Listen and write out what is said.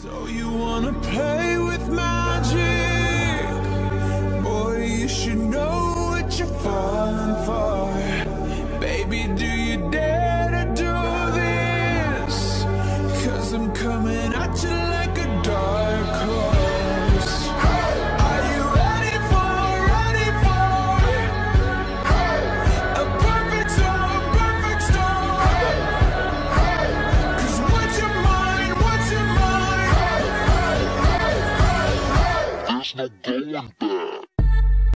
So you wanna play with magic? Boy, you should know what you're falling for. Baby, do you dare to do this? 'Cause I'm coming at you like a dark horse. Are you ready for a perfect storm, perfect storm? 'Cause what's your mind, what's your mind? There's no going back.